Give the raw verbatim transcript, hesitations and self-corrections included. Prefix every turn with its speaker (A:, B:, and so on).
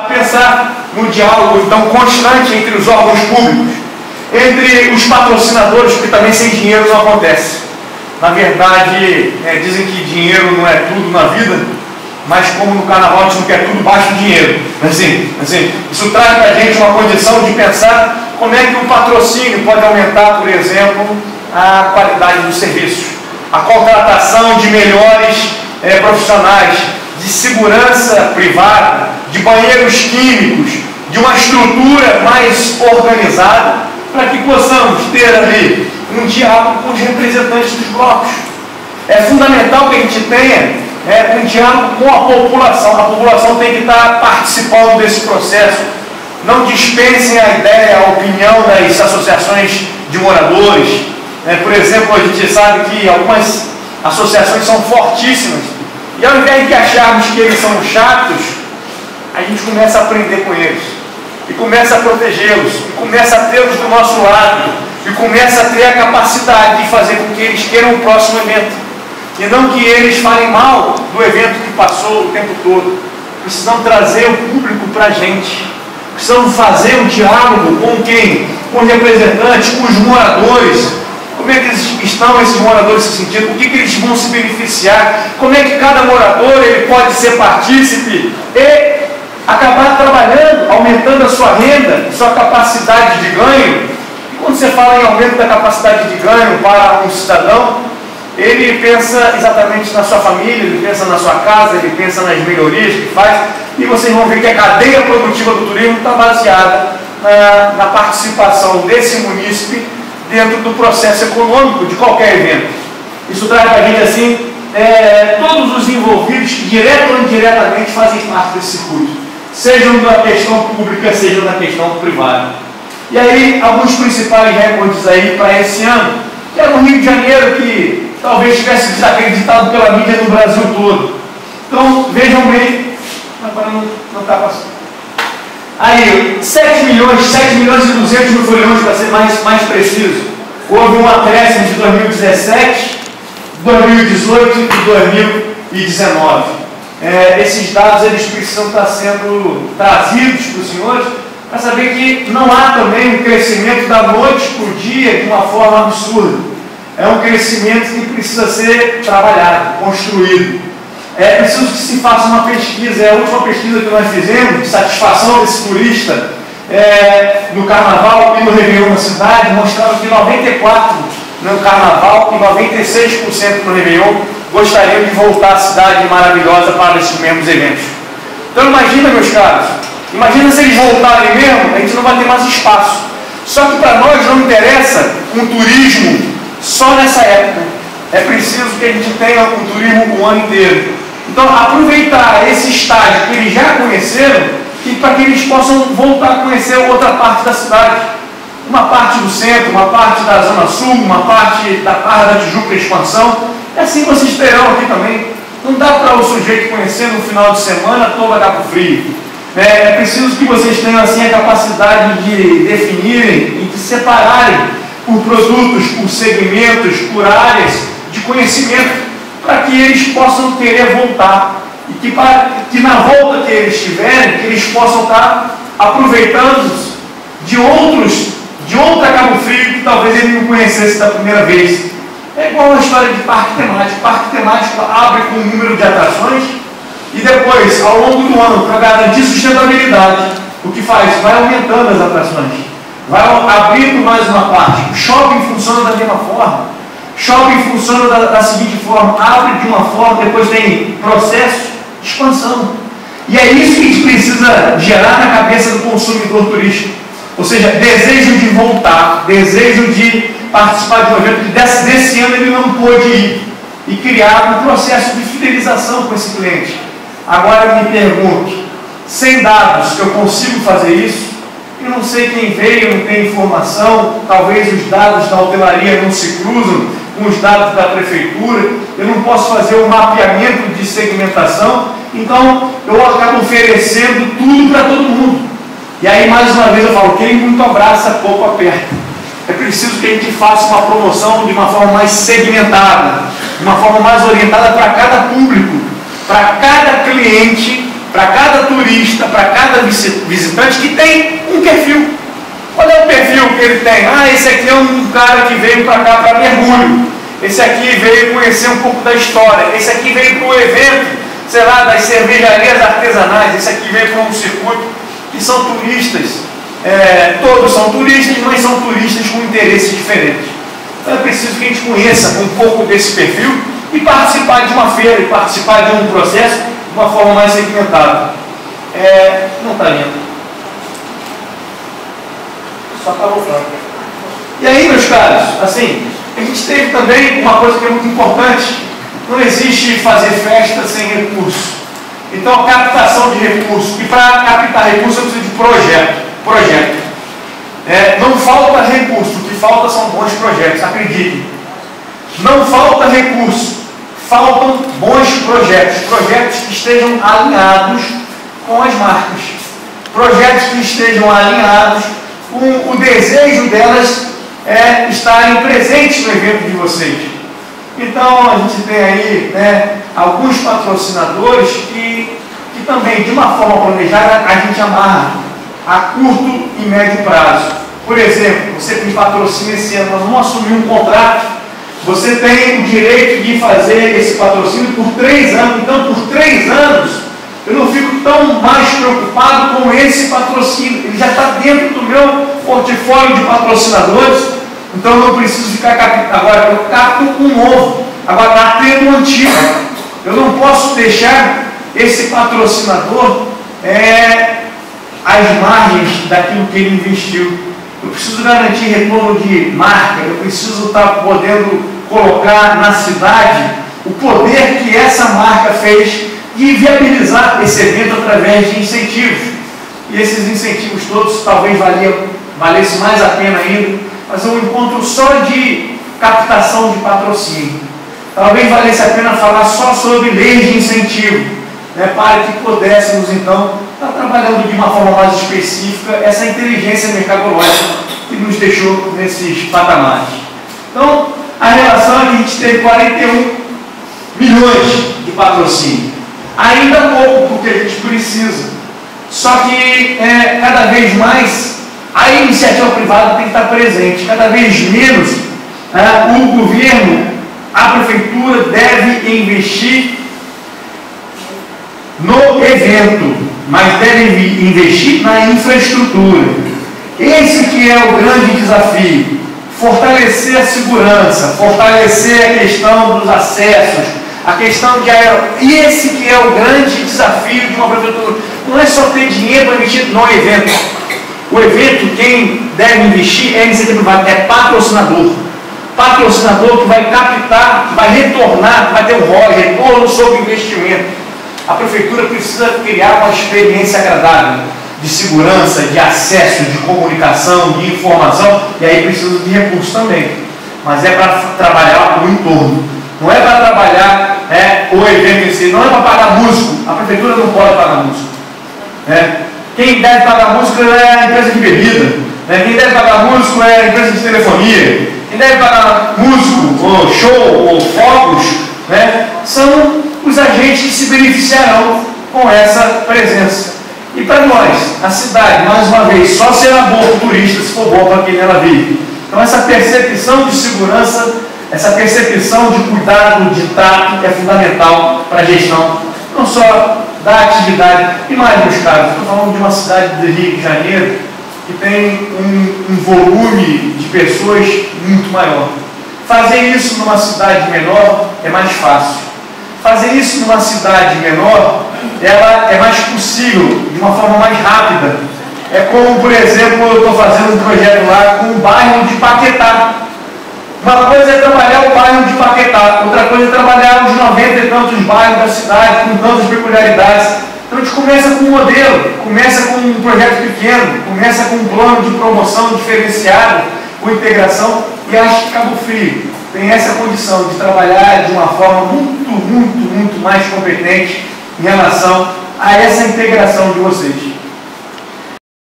A: Pensar no diálogo então constante entre os órgãos públicos, entre os patrocinadores, porque também sem dinheiro não acontece. Na verdade, é, dizem que dinheiro não é tudo na vida, mas como no carnaval a gente não quer tudo, basta o dinheiro. Assim, assim, isso traz para a gente uma condição de pensar como é que o patrocínio pode aumentar, por exemplo, a qualidade dos serviços, a contratação de melhores é, profissionais, de segurança privada, de banheiros químicos, de uma estrutura mais organizada, para que possamos ter ali um diálogo com os representantes dos blocos. É fundamental que a gente tenha é, um diálogo com a população. A população tem que estar participando desse processo. Não dispensem a ideia, a opinião das associações de moradores. É, por exemplo, a gente sabe que algumas associações são fortíssimas. E ao invés de acharmos que eles são chatos, a gente começa a aprender com eles. E começa a protegê-los. E começa a tê-los do nosso lado. E começa a ter a capacidade de fazer com que eles queiram o próximo evento. E não que eles falem mal do evento que passou o tempo todo. Precisam trazer o público para a gente. Precisam fazer um diálogo com quem? Com os representantes, com os moradores. Como é que eles estão, esses moradores, nesse sentido? O que, que eles vão se beneficiar? Como é que cada morador ele pode ser partícipe e acabar trabalhando, aumentando a sua renda, sua capacidade de ganho? E quando você fala em aumento da capacidade de ganho para um cidadão, ele pensa exatamente na sua família, ele pensa na sua casa, ele pensa nas melhorias que faz, e vocês vão ver que a cadeia produtiva do turismo está baseada na, na participação desse munícipe dentro do processo econômico de qualquer evento. Isso traz para a gente assim, é, todos os envolvidos, direto ou indiretamente, fazem parte desse circuito, sejam da questão pública, sejam da questão privada. E aí, alguns principais recordes aí para esse ano, que é no Rio de Janeiro, que talvez tivesse desacreditado pela mídia no Brasil todo. Então, vejam bem, agora não está passando. Aí, sete milhões, sete milhões e duzentos mil folhões, para ser mais, mais preciso. Houve um acréscimo de dois mil e dezessete, dois mil e dezoito e dois mil e dezenove. É, esses dados eles precisam estar sendo trazidos para os senhores para saber que não há também um crescimento da noite por dia de uma forma absurda. É um crescimento que precisa ser trabalhado, construído. É preciso que se faça uma pesquisa. É a última pesquisa que nós fizemos de satisfação desse turista é, no Carnaval e no Réveillon na cidade mostrava que noventa e quatro por cento no Carnaval e noventa e seis por cento no Réveillon gostariam de voltar à cidade maravilhosa para esses mesmos eventos. Então imagina, meus caros, imagina se eles voltarem mesmo, a gente não vai ter mais espaço. Só que para nós não interessa um turismo só nessa época. É preciso que a gente tenha um turismo o ano inteiro. Então, aproveitar esse estágio que eles já conheceram e para que eles possam voltar a conhecer outra parte da cidade. Uma parte do centro, uma parte da Zona Sul, uma parte da Barra da Tijuca e Expansão. É assim que vocês terão aqui também. Não dá para o sujeito conhecer no final de semana toda Cabo Frio. É, é preciso que vocês tenham assim a capacidade de definirem e de separarem por produtos, por segmentos, por áreas de conhecimento, para que eles possam querer voltar. E que, para, que na volta que eles tiverem, que eles possam estar aproveitando de outros, de outra Cabo Frio que talvez ele não conhecesse da primeira vez. É igual a história de parque temático. Parque temático abre com um número de atrações e depois, ao longo do ano, para garantir sustentabilidade, o que faz? Vai aumentando as atrações. Vai abrindo mais uma parte. O shopping funciona da mesma forma. Shopping funciona da, da seguinte forma: abre de uma forma, depois tem processo de expansão. E é isso que a gente precisa gerar na cabeça do consumidor turístico. Ou seja, desejo de voltar, desejo de participar de um evento que desse, desse ano ele não pôde ir. E criar um processo de fidelização com esse cliente. Agora eu me pergunto, sem dados que eu consigo fazer isso? Eu não sei quem veio, não tem informação, talvez os dados da hotelaria não se cruzam com os dados da prefeitura, eu não posso fazer um mapeamento de segmentação, então eu acabo oferecendo tudo para todo mundo. E aí, mais uma vez, eu falo, quem muito abraça, pouco aperta. É preciso que a gente faça uma promoção de uma forma mais segmentada, de uma forma mais orientada para cada público, para cada cliente, para cada turista, para cada visitante. visitante que tem um perfil. Qual é o perfil que ele tem? Ah, esse aqui é um cara que veio para cá para mergulho. Esse aqui veio conhecer um pouco da história. Esse aqui veio para o evento, sei lá, das cervejarias artesanais. Esse aqui veio para um circuito que são turistas. É, todos são turistas, mas são turistas com interesses diferentes. Então é preciso que a gente conheça um pouco desse perfil e participar de uma feira, e participar de um processo de uma forma mais segmentada. É, não está lindo. Só está voltando. E aí, meus caros, assim, a gente teve também uma coisa que é muito importante. Não existe fazer festa sem recurso. Então, a captação de recursos. E para captar recursos, eu preciso de projeto. Projeto. É, não falta recurso. O que falta são bons projetos. Acreditem. Não falta recurso. Faltam bons projetos. Projetos que estejam alinhados com as marcas. Projetos que estejam alinhados com o desejo delas é, estarem presentes no evento de vocês. Então, a gente tem aí, né, alguns patrocinadores que, que também, de uma forma planejada, a gente amarra a curto e médio prazo. Por exemplo, você tem patrocínio esse ano, nós vamos assumir um contrato, você tem o direito de fazer esse patrocínio por três anos. Então, por três anos, eu não fico tão mais preocupado com esse patrocínio. Ele já está dentro do meu portfólio de patrocinadores. Então eu não preciso ficar captando. Agora eu capto um novo. Agora está tendo um antigo. Eu não posso deixar esse patrocinador é, às margens daquilo que ele investiu. Eu preciso garantir retorno de marca. Eu preciso estar podendo colocar na cidade o poder que essa marca fez e viabilizar esse evento através de incentivos. E esses incentivos todos talvez valiam, valesse mais a pena ainda fazer um encontro só de captação de patrocínio. Talvez valesse a pena falar só sobre leis de incentivo, né, para que pudéssemos então estar trabalhando de uma forma mais específica essa inteligência mercadológica que nos deixou nesses patamares. Então, a relação é que a gente teve quarenta e um milhões de patrocínio. Ainda pouco, porque a gente precisa. Só que é, cada vez mais a iniciativa privada tem que estar presente. Cada vez menos é, o governo, a prefeitura deve investir no evento, mas deve investir na infraestrutura. Esse que é o grande desafio. Fortalecer a segurança, fortalecer a questão dos acessos, a questão de aer... E esse que é o grande desafio de uma prefeitura. Não é só ter dinheiro para investir no evento. O evento, quem deve investir é a iniciativa privada, é patrocinador. Patrocinador que vai captar, que vai retornar, que vai ter um R O I, retorno sobre investimento. A prefeitura precisa criar uma experiência agradável de segurança, de acesso, de comunicação, de informação, e aí precisa de recursos também. Mas é para trabalhar o entorno. Não é para trabalhar é, o evento em si, não é para pagar músico. A prefeitura não pode pagar músico. É. Quem deve pagar músico é a empresa de bebida. Né? Quem deve pagar músico é a empresa de telefonia. Quem deve pagar músico, ou show, ou fogos, né? São os agentes que se beneficiarão com essa presença. E para nós, a cidade, mais uma vez, só será boa para o turista se for boa para quem ela vive. Então essa percepção de segurança, essa percepção de cuidado, de trato é fundamental para a gestão, não só da atividade. E mais, meus caros, estou falando de uma cidade do Rio de Janeiro que tem um, um volume de pessoas muito maior. Fazer isso numa cidade menor é mais fácil. Fazer isso numa cidade menor, ela é mais possível, de uma forma mais rápida. É como, por exemplo, eu estou fazendo um projeto lá com o bairro de Paquetá. Uma coisa é trabalhar o bairro de Paquetá, outra coisa é trabalhar os noventa e tantos bairros da cidade, com tantas peculiaridades. Então a gente começa com um modelo, começa com um projeto pequeno, começa com um plano de promoção diferenciado, com integração, e acho que Cabo Frio tem essa condição de trabalhar de uma forma muito, muito, muito mais competente em relação a essa integração de vocês.